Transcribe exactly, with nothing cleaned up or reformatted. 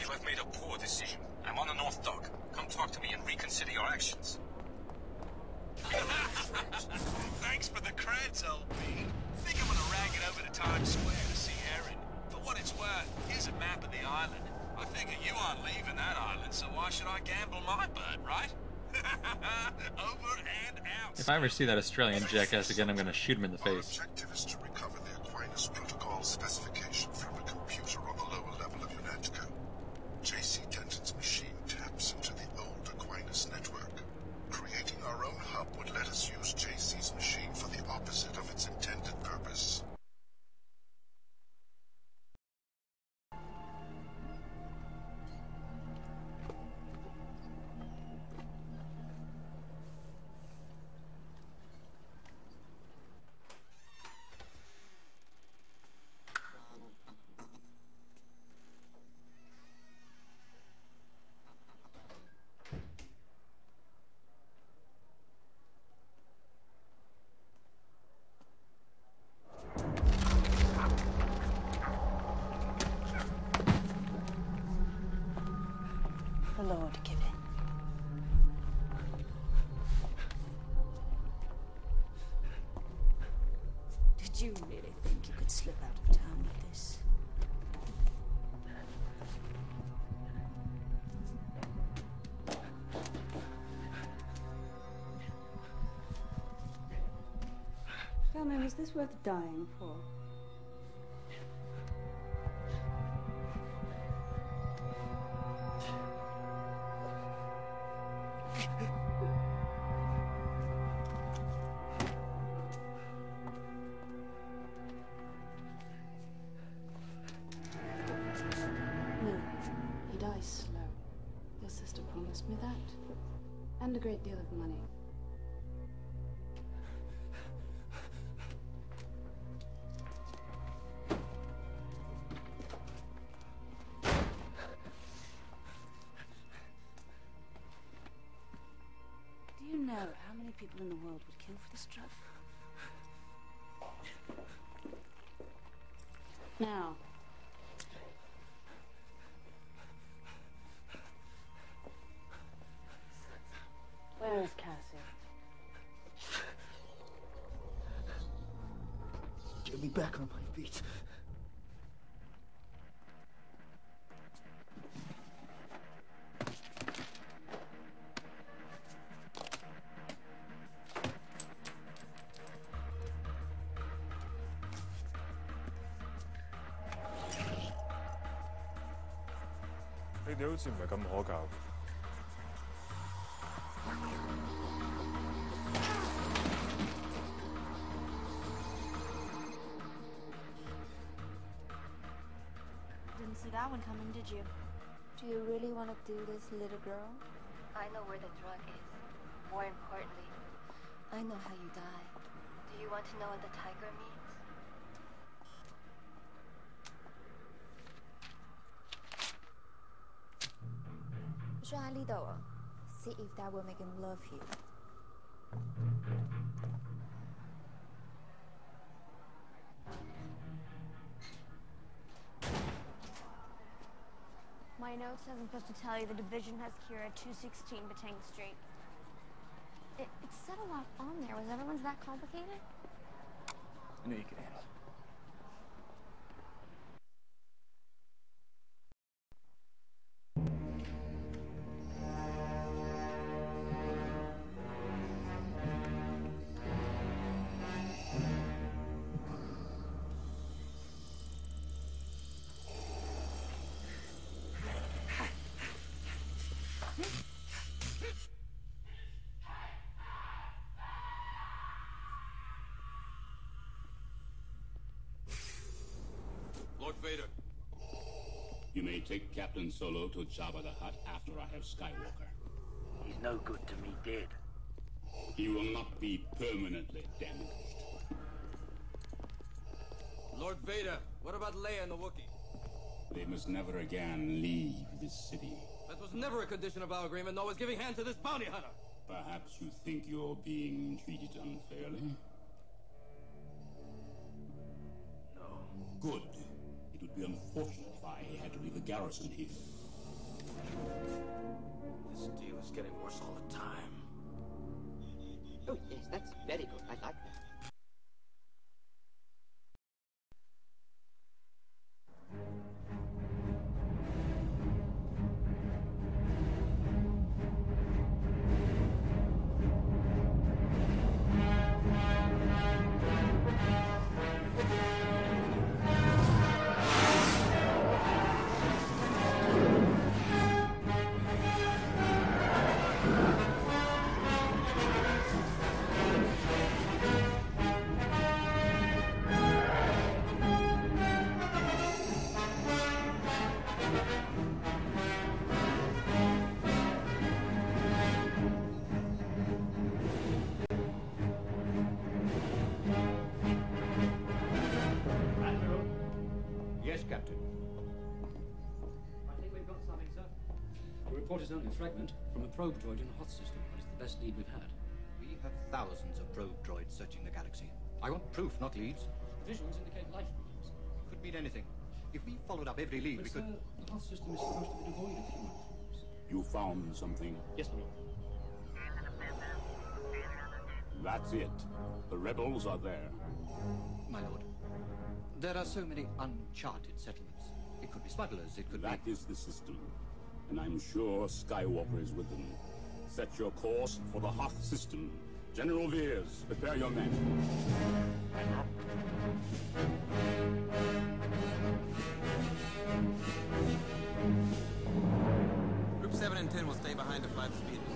I've made a poor decision. I'm on the North Dock. Come talk to me and reconsider your actions. Thanks for the creds, old B. Think I'm gonna rag it over to Times Square to see Erin. For what it's worth, here's a map of the island. I figure you aren't leaving that island, so why should I gamble my bird, right? Over and out. If I ever see that Australian jackass again, I'm gonna shoot him in the Our face. objective is to recover the Aquinas protocol specification from a computer on the lower level of UNETCO. J C Denton's machine taps into the old Aquinas network. Creating our own hub would let us use J C's machine for the opposite of its intended purpose. The Lord give it. Did you really think you could slip out of town with this? Tell me, was this worth dying for? Slow. Your sister promised me that. And a great deal of money. Do you know how many people in the world would kill for this drug? Now, where is Cassie? Get me back on my feet. 你哋好似唔係咁可教。 Didn't see that one coming, did you? Do you really want to do this, little girl? I know where the drug is. More importantly, I know how you die. Do you want to know what the tiger means? Try Lido. See if that will make him love you. My note says I'm supposed to tell you the division has Kira at two sixteen Batang Street. It, it said a lot on there. Was everyone's that complicated? I know you can handle it. Lord Vader. You may take Captain Solo to Jabba the Hutt after I have Skywalker. He's no good to me dead. He will not be permanently damaged. Lord Vader, what about Leia and the Wookiee? They must never again leave this city. That was never a condition of our agreement, nor was giving hand to this bounty hunter. Perhaps you think you're being treated unfairly? No. Good. It would be unfortunate if I had to leave the garrison here. This deal is getting worse all the time. Oh, yes, that's very good. I like that. Yes, Captain. I think we've got something, sir. The report is only a fragment from a probe droid in a hot system, but it's the best lead we've had. We have thousands of probe droids searching the galaxy. I want proof, not leads. The visuals indicate life forms. Could mean anything. If we followed up every lead, But, we sir, could... the hot system is supposed to be devoid of human forms. You found something? Yes, my lord. That's it. The rebels are there. My lord, there are so many uncharted settlements. It could be smugglers, it could That be... is the system. And I'm sure Skywalker is with them. Set your course for the Hoth system. General Veers, prepare your men. Group seven and ten will stay behind to fly the speed.